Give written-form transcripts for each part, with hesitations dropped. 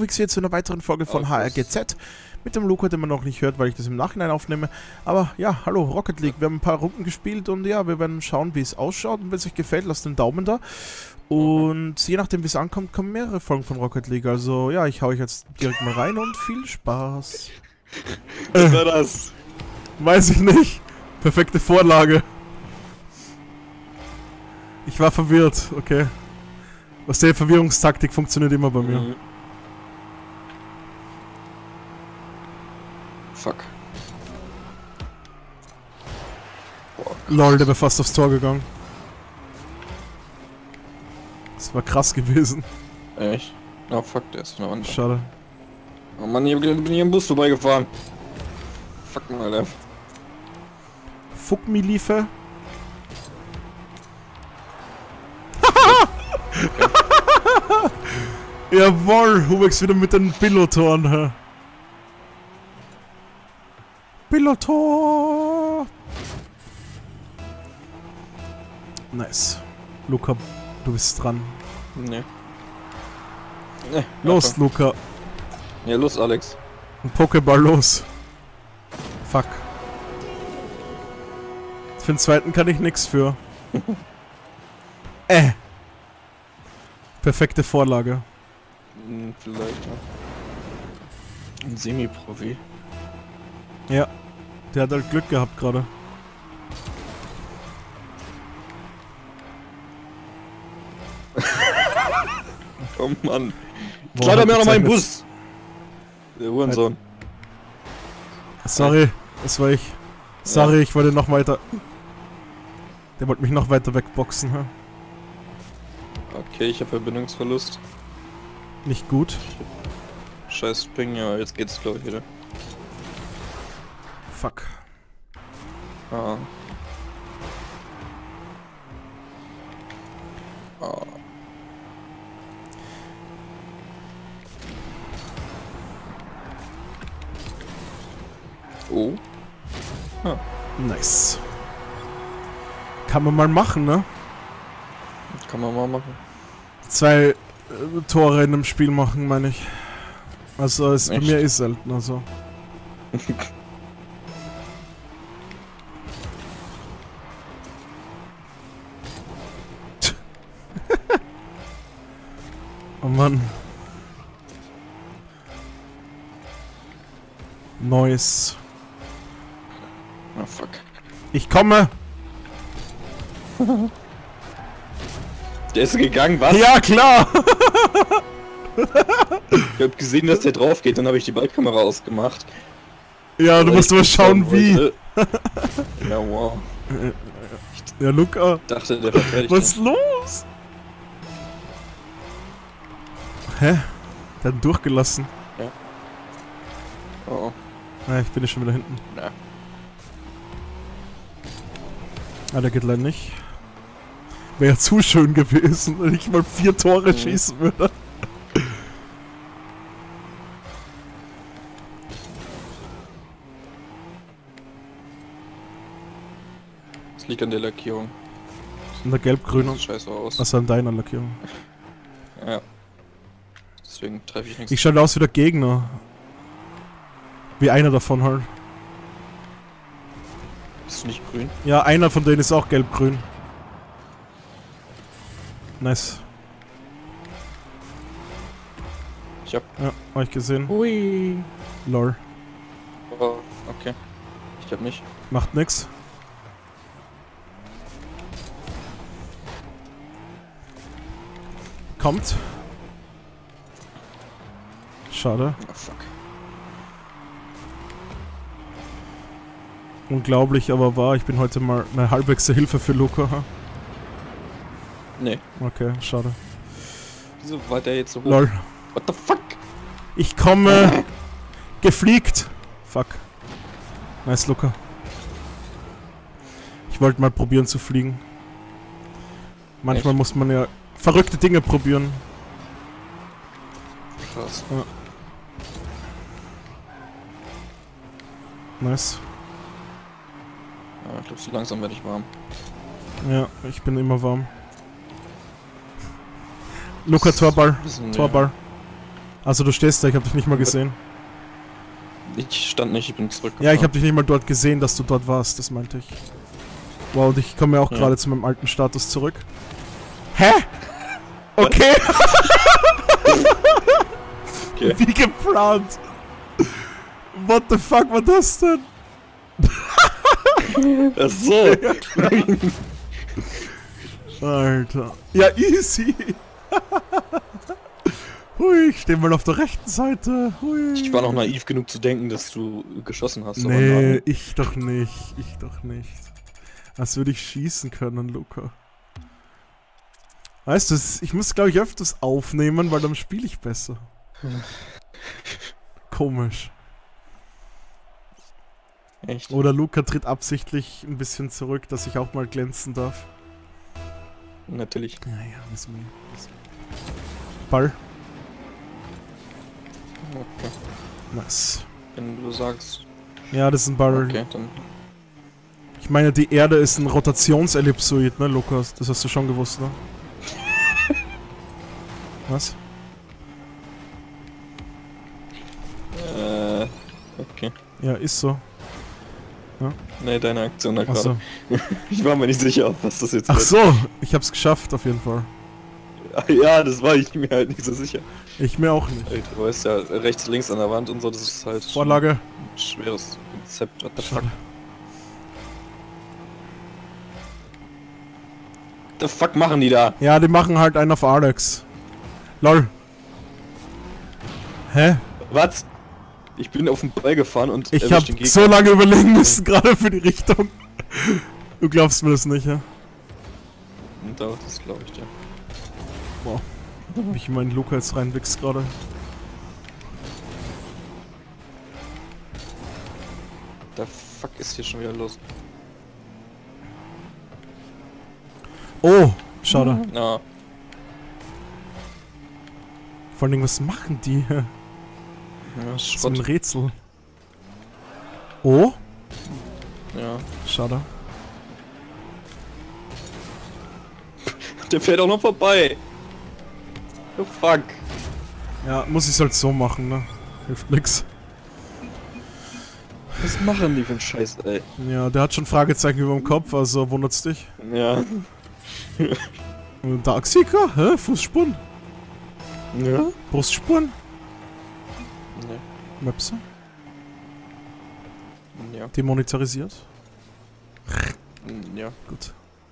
Wixi jetzt zu einer weiteren Folge von HRGZ mit dem Luca, den man noch nicht hört, weil ich das im Nachhinein aufnehme. Aber ja, hallo Rocket League, wir haben ein paar Runden gespielt und ja, wir werden schauen, wie es ausschaut. Und wenn es euch gefällt, lasst den Daumen da. Und je nachdem, wie es ankommt, kommen mehrere Folgen von Rocket League. Also ja, ich hau euch jetzt direkt mal rein und viel Spaß. Was war das? Weiß ich nicht. Perfekte Vorlage. Ich war verwirrt, okay. Was der Verwirrungstaktik funktioniert immer bei mir. Mhm. Fuck. Boah, Lol, der wäre fast aufs Tor gegangen. Das war krass gewesen. echt? Oh fuck, der ist von der Wand. Schade. Oh Mann, ich bin hier im Bus vorbeigefahren. Fuck mal, Alter. Fuck mi Liefe. Jawohl, Hubex wieder mit den Billotoren. Hä? Billotor! Nice. Luca, du bist dran. Nee. Los, einfach. Luca. Ja, los, Alex. Ein Pokéball los. Fuck. Für den zweiten kann ich nix für. Perfekte Vorlage. Vielleicht, ja. Ein Semi-Profi. Ja. Der hat halt Glück gehabt gerade. Oh Mann. Boah, Kleider hat mir noch mal einen gezeichnet. Bus. Der Hurensohn. Sorry, das war ich. Sorry, ich wollte noch weiter. Der wollte mich noch weiter wegboxen, hä? Okay, ich habe Verbindungsverlust. Nicht gut. Scheiß Ping, ja, jetzt geht's glaube ich wieder. Fuck. Ah. Ah. Oh. Ah. Nice. Kann man mal machen, ne? Kann man mal machen. 2 Tore in einem Spiel machen, meine ich. Also es bei Echt? mir ist selten, also. Oh Mann. Neues. Ah, fuck. Ich komme! Der ist gegangen, was? Ja, klar! Ich hab gesehen, dass der drauf geht, dann habe ich die Ballkamera ausgemacht. Ja, du Weil musst ich mal schauen, wie. wollte. Ja, wow. Ja, Luca. Ich dachte, der verteidigt. Was ist los? Hä? Der hat ihn durchgelassen. Ja. Oh, Ah, ich bin ja schon wieder hinten. na. Ah, der geht leider nicht. Wäre ja zu schön gewesen, wenn ich mal 4 Tore schießen würde. Das liegt an der Lackierung. In der gelb-grünen. Sieht scheiße aus. Also an deiner Lackierung. Ja. Deswegen treffe ich nichts. Ich schaue aus wie der Gegner. Wie einer davon halt. Ist nicht grün. Ja, einer von denen ist auch gelb-grün. Nice. Ich hab. Ja, hab ich gesehen. Hui. Lol. Oh, okay. Ich hab nicht. Macht nix. Kommt. Schade. Oh, fuck. Unglaublich, aber wahr. Ich bin heute mal eine halbwegs Hilfe für Luca. Ha? Nee. Okay, schade. Wieso war der jetzt so hoch? Lol. What the fuck? Ich komme. Gefliegt. Fuck. Nice, Luca. Ich wollte mal probieren zu fliegen. Manchmal Echt? muss man ja verrückte Dinge probieren. Krass. Ja. Nice. Ja, ich glaube, so langsam werde ich warm. Ja, ich bin immer warm. Luca, Torball. Bisschen, Torball. Also du stehst da, ich hab dich nicht mal gesehen. Ich stand nicht, ich bin zurück. Ja, ich hab dich nicht mal dort gesehen, dass du dort warst, das meinte ich. Wow, und ich komme ja auch gerade zu meinem alten Status zurück. Hä? Okay. Okay. Wie geplant. What the fuck war das denn? Ach so. Alter. Ja, easy. Hui, ich steh mal auf der rechten Seite. Hui. Ich war noch naiv genug zu denken, dass du geschossen hast. Aber Nee, nein. ich doch nicht. Ich doch nicht. Als würde ich schießen können, Luca. Weißt du, ich muss glaube ich öfters aufnehmen, weil dann spiele ich besser. Komisch. Echt? Oder Luca tritt absichtlich ein bisschen zurück, dass ich auch mal glänzen darf. Natürlich. Ja, wissen wir. Ball. Okay. Nice. Wenn du sagst. Ja, das ist ein Ball. Okay, dann. Ich meine, die Erde ist ein Rotationsellipsoid, ne, Lukas? Das hast du schon gewusst, ne? Was? Okay. Ja, ist so. Nee, deine Aktion da Ach gerade. so. Ich war mir nicht sicher, ob was das jetzt Ach wird. so, ich hab's geschafft auf jeden Fall. Ja, das war ich mir halt nicht so sicher. Ich mir auch nicht. Ey, du weißt ja, rechts, links an der Wand und so, das ist halt Vorlage. ein schweres Konzept. What the fuck? Schade. What the fuck machen die da? Ja, die machen halt einen auf Alex. Lol. Hä? Was? Ich bin auf den Ball gefahren und Ich erwischt hab den Gegner. so lange überlegen müssen, gerade für die Richtung. Du glaubst mir das nicht, ja? Und da, das glaube ich dir. Wow. Wie ich meinen Luca jetzt reinwichs gerade. Der fuck ist hier schon wieder los? Oh, schade. Na, Vor allen Dingen, was machen die? ja, Das ist ein Schrott. Rätsel. Oh, Ja. schade. Der fährt auch noch vorbei. Oh fuck. Ja, muss ich halt so machen, ne? Hilft nix. Was machen die für einen Scheiß, ey? Ja, der hat schon Fragezeichen über dem Kopf, also wundert's dich. Ja. Darkseeker? Hä? Fußspuren? Ja? Brustspuren? Ne. Möpse? Ja. Demonetarisiert? Ja. Gut.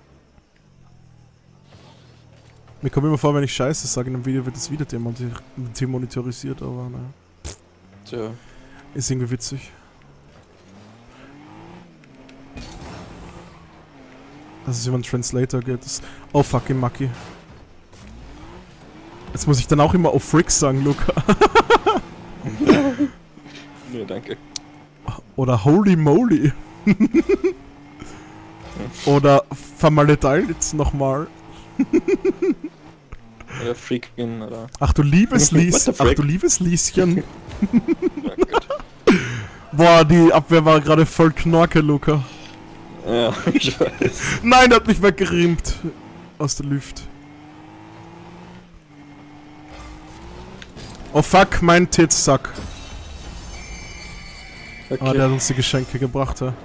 Mir kommt immer vor, wenn ich Scheiße sage in einem Video, wird es wieder demonetarisiert, aber naja. Tja. Ist irgendwie witzig. Dass es über einen Translator geht. Das oh fucking Mucky. Jetzt muss ich dann auch immer auf Frick sagen, Luca. Nee, danke. Oder Holy Moly. Oder vermaledeit nochmal. Oder Freakin' oder. Ach du liebes What Lies. the Ach frick? du liebes Lieschen. Ja, gut. Boah, die Abwehr war gerade voll Knorke, Luca. Ja, ich weiß. Nein, der hat mich weggeriemt. Aus der Luft. Oh fuck, mein Titsack. Okay. Ah, der hat uns die Geschenke gebracht, ja.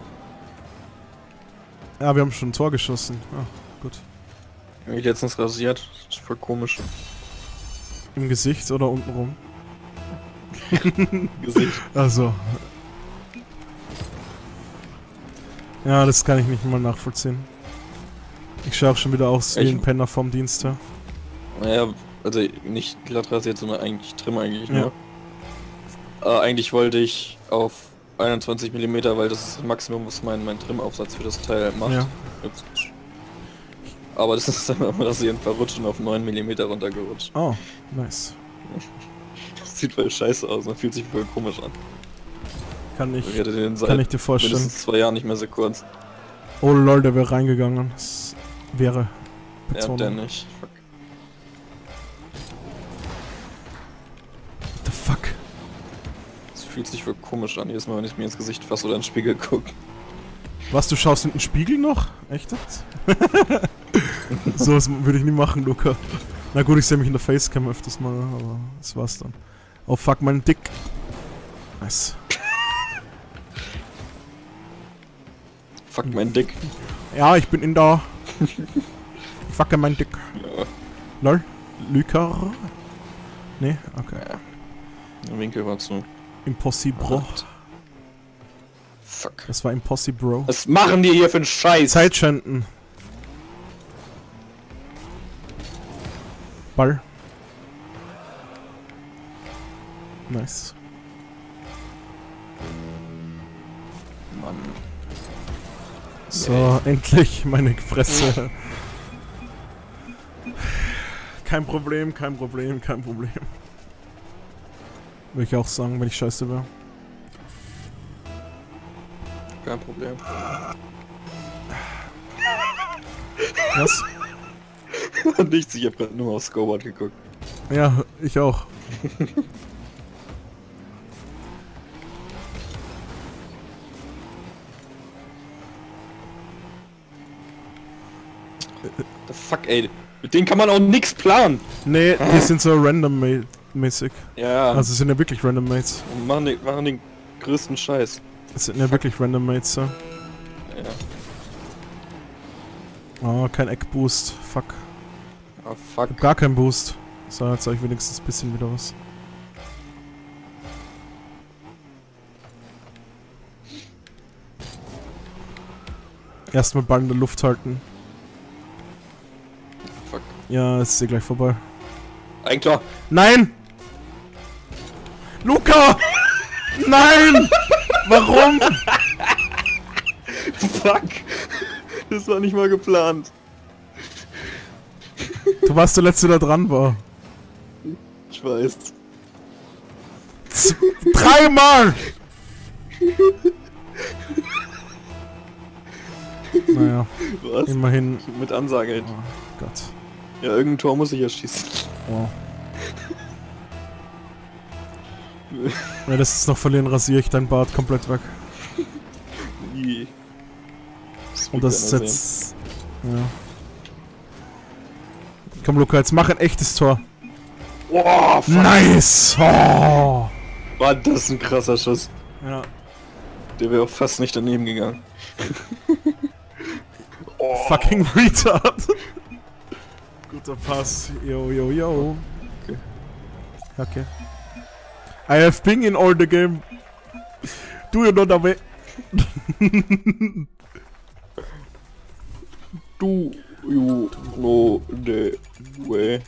Ja, wir haben schon ein Tor geschossen. Ah, gut. Ich hab mich letztens rasiert. Das ist voll komisch. Im Gesicht oder untenrum? Gesicht. Also. Ja, das kann ich nicht mal nachvollziehen. Ich schaue auch schon wieder aus wie ein Penner vom Dienst her. Naja, also nicht glatt rasiert, sondern eigentlich Trim eigentlich Ja. nur. Eigentlich wollte ich auf 21 mm, weil das ist das Maximum, was mein Trimaufsatz für das Teil macht. Ja. Ups. Aber das ist dann immer rasieren verrutschen auf 9 mm runtergerutscht. Oh, nice. Das sieht voll scheiße aus und fühlt sich voll komisch an. Kann Ich hätte den seit kann ich dir vorstellen. mindestens 2 Jahren nicht mehr so kurz. Oh lol, der wäre reingegangen. Das wäre. Ja, Betonung. der nicht. Fuck. What the fuck? Das fühlt sich voll komisch an, jedes Mal, wenn ich mir ins Gesicht fasse oder in den Spiegel gucke. Was, du schaust in den Spiegel noch? Echt jetzt? So was würde ich nie machen, Luca. Na gut, ich sehe mich in der Facecam öfters mal, aber das war's dann. Oh fuck, mein Dick. Nice. Fuck mein Dick. Ja, ich bin in der... Ich fucke mein Dick. Ja. Lol. Lüker? Nee, okay. Der Winkel war zu... Impossible. Fuck. Das war Impossible. Was machen die hier für einen Scheiß? Zeitschänden. Ball. Nice. Mann. So, endlich meine Fresse. Kein Problem, kein Problem, kein Problem. Würde ich auch sagen, wenn ich scheiße wäre. Kein Problem. Was? Nichts, ich hab grad nur auf Scoreboard geguckt. Ja, ich auch. The fuck, ey. Mit denen kann man auch nix planen. Nee, die sind so random-mäßig. Ja. Also sind ja wirklich random Mates. Und machen den größten Scheiß. Das sind ja wirklich random Mates, so. Ja. Oh, kein Eckboost. Fuck. Ah, fuck. Gar kein Boost. So, jetzt sag ich wenigstens ein bisschen wieder was. Erstmal Ball in der Luft halten. Fuck. Ja, ist eh gleich vorbei. Ein klar. Nein! Luca! Nein! Warum? Fuck. Das war nicht mal geplant. Du warst der Letzte, der dran war. Ich weiß. 3-mal! Naja, Was? immerhin. Mit Ansage. Oh Gott. Ja, irgendein Tor muss ich ja schießen. Wow. Wenn wir das jetzt noch verlieren, rasiere ich dein Bart komplett weg. Wie? Und das ist jetzt... Ja. Komm Luca, jetzt mach ein echtes Tor. Wow, fuck. Nice! Oh. War das ein krasser Schuss. Ja. Der wäre auch fast nicht daneben gegangen. Oh. Fucking retard! Guter Pass. Yo, yo, yo. Okay. Okay. I have been in all the game. Do you know the way? Do you know the way?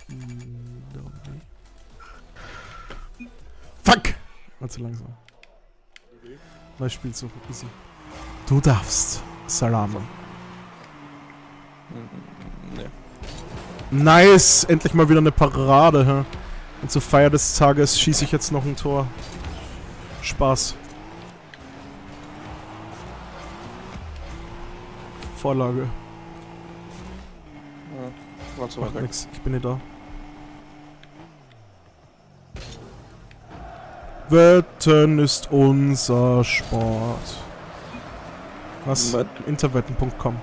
Fuck! War zu langsam. Neues Spielzug, easy. Du darfst. Salame. Ne. Nice! Endlich mal wieder eine Parade, hä? Und zur Feier des Tages schieße ich jetzt noch ein Tor. Spaß. Vorlage. Ja, war zu Macht weit weg. nix, ich bin nicht da. Wetten ist unser Sport. Was? Interwetten.com.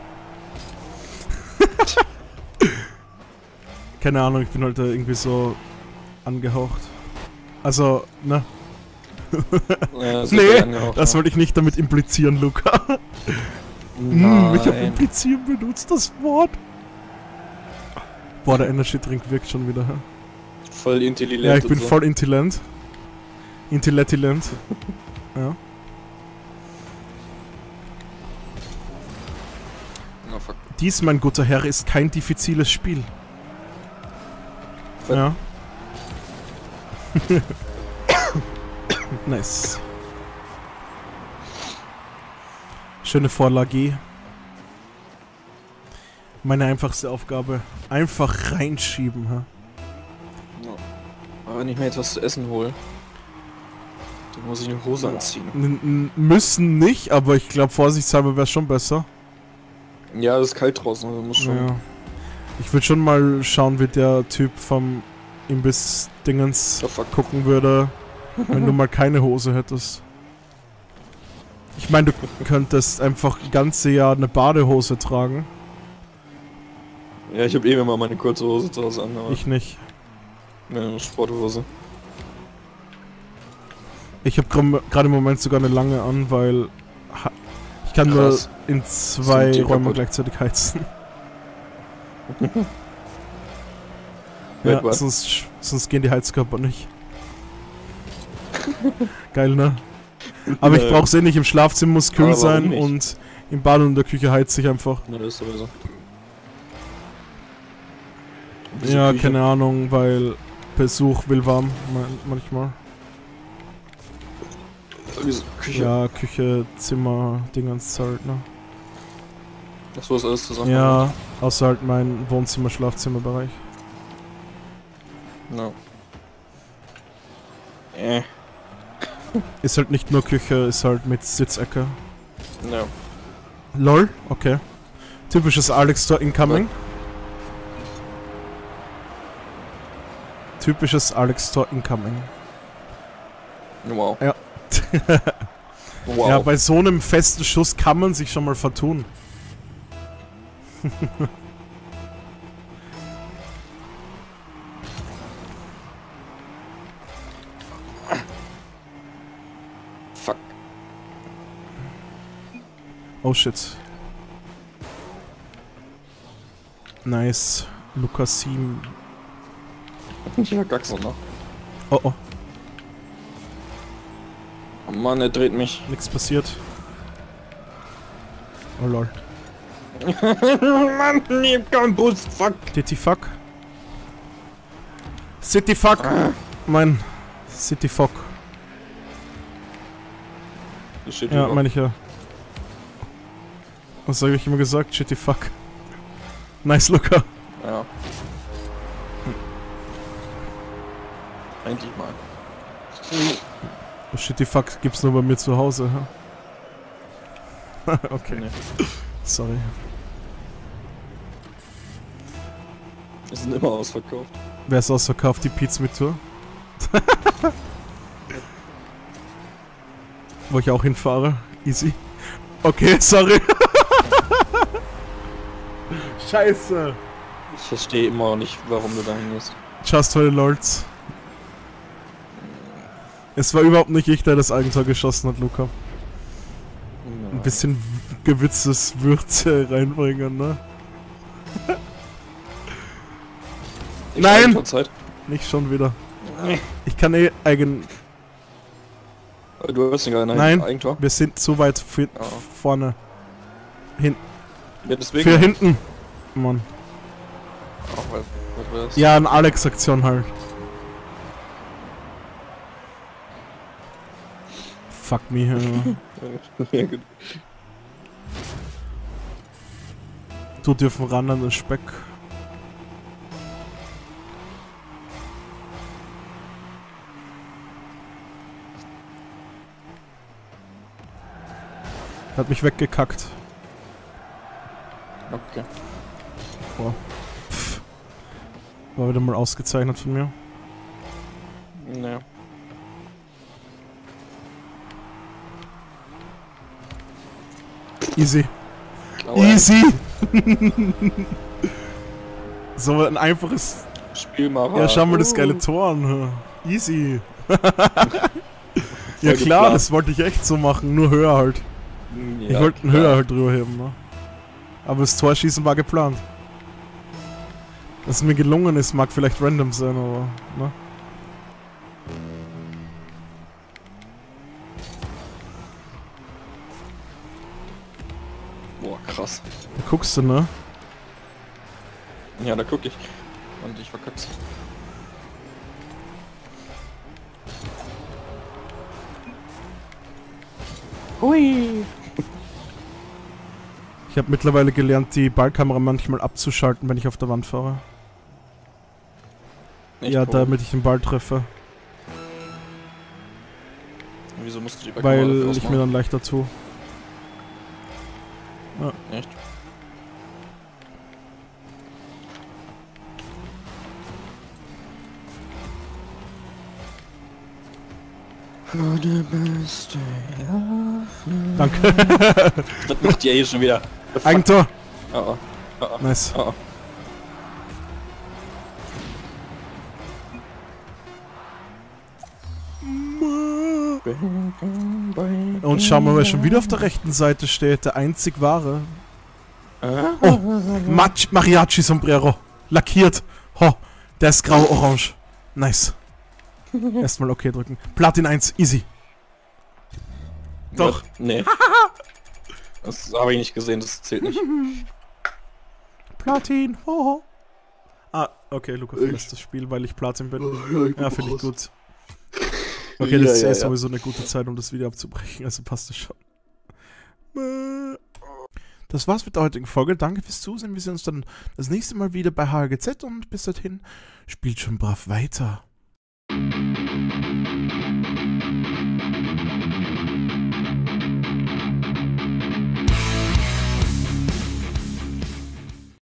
Keine Ahnung, ich bin heute irgendwie so angehaucht. Also, ne? Ja, Nee, das wollte ich nicht damit implizieren, Luca. Ich hab Nein. implizieren benutzt, das Wort. Boah, der Energy Drink wirkt schon wieder. Hä? Voll intelligent. Ja, ich bin und so. voll intelligent. Intelligent. Ja. Na fuck. Dies, mein guter Herr, ist kein diffiziles Spiel. Was? Ja. Nice. Schöne Vorlage. Meine einfachste Aufgabe. Einfach reinschieben, ha? Ja. Aber wenn ich mir jetzt was zu essen hole, dann muss ich eine Hose anziehen. Müssen nicht, aber ich glaube, vorsichtshalber wäre es schon besser. Ja, es ist kalt draußen, also muss schon. Ja. Ich würde schon mal schauen, wie der Typ vom Imbiss-Dingens Oh, fuck. gucken würde, wenn du mal keine Hose hättest. Ich meine, du könntest einfach ein ganzes Jahr eine Badehose tragen. Ja, ich habe eben immer meine kurze Hose zu Hause an, aber Ich nicht. eine Sporthose. Ich habe gerade im Moment sogar eine lange an, weil ich kann nur Krass. in 2 Sind die Räumen kaputt? gleichzeitig heizen. Ja, Weltweit. sonst gehen die Heizkörper nicht. Geil, ne? Aber ich brauch's eh nicht, im Schlafzimmer muss kühl Aber warum sein nicht? und im Bad und in der Küche heizt sich einfach. Na, das ist sowieso. Wieso Ja, Küche? keine Ahnung, weil Besuch will warm manchmal. Wieso Küche? Ja, Küche, Zimmer, Dingens halt, ne? Das war alles zusammen. Ja, außer halt mein Wohnzimmer, Schlafzimmerbereich. No. Ist halt nicht nur Küche, ist halt mit Sitzecke. No. LOL, okay. Typisches Alex Store Incoming. Typisches Alex Store Incoming. Wow. Ja. Wow. Ja, bei so einem festen Schuss kann man sich schon mal vertun. Fuck. Oh shit. Nice. Lukas 7. Ich verkack's noch. Ne? Oh oh, Oh Mann, er dreht mich. nix passiert. Oh lol. Mann, ich hab keinen Boost. Fuck. City Fuck. City Fuck. Mein City Fuck. Das steht Ja, über. meine ich ja. Was habe ich immer gesagt? Shitty Fuck. Nice Luca. Ja. Eigentlich mal. Shitty Fuck gibt's nur bei mir zu Hause. Hm? Okay, Nee. sorry. Wir sind immer ausverkauft. Wer ist ausverkauft? Die Pizza mit Tour? Wo ich auch hinfahre. Easy. Okay, sorry. Scheiße. Ich verstehe immer noch nicht, warum du da hingehst. Just for the Lords. Es war überhaupt nicht ich, der das Eigentor geschossen hat, Luca. Ein bisschen gewürztes Würze reinbringen, ne? Nein! Zeit. Nicht schon wieder. Ich kann eh Du hast den gar Nein. Eigentor. Wir sind zu weit vorne. Ja, deswegen. Für hinten. Mann. Ach, was war das? Ja, eine Alex-Aktion halt. Fuck me. Ja, gut. Du dürfen ran an den Speck. Hat mich weggekackt. Okay. Boah. Pff. War wieder mal ausgezeichnet von mir. Naja. Easy. Aua. Easy! So ein einfaches... Spielmacher. Ja, schau mal das geile Tor an. Easy. Ja Voll klar, geplant. das wollte ich echt so machen, nur höher halt. Ja, Ich wollte ihn klar. höher halt drüber heben, ne? Aber das Torschießen war geplant. Dass es mir gelungen ist, mag vielleicht random sein, aber... Ne? Boah, krass. Da guckst du, ne? Ja, da guck ich. Und ich verkack's. Hui. Ich habe mittlerweile gelernt, die Ballkamera manchmal abzuschalten, wenn ich auf der Wand fahre. Echt, Ja, warum? damit ich den Ball treffe. Wieso musst du die Backkamera Weil dafür ich ausmachen? mir dann leichter tue. Echt? Danke. Das macht ihr eh schon wieder. Eigentor. Oh, oh. Nice. Oh, oh. Und schauen wir mal, wer schon wieder auf der rechten Seite steht. Der einzig wahre. Oh, Mariachi-Sombrero. Lackiert. Ho, der ist grau-orange. Nice. Erstmal OK drücken. Platin 1, easy. Doch. Nee. Das habe ich nicht gesehen, das zählt nicht. Platin. Ho. Ah, okay, Luca verlässt das Spiel, weil ich Platin bin. Ja, finde ich gut. Okay, das ist sowieso eine gute Zeit, um das Video abzubrechen, also passt das schon. Das war's mit der heutigen Folge. Danke fürs Zusehen. Wir sehen uns dann das nächste Mal wieder bei HGZ und bis dahin spielt schon brav weiter.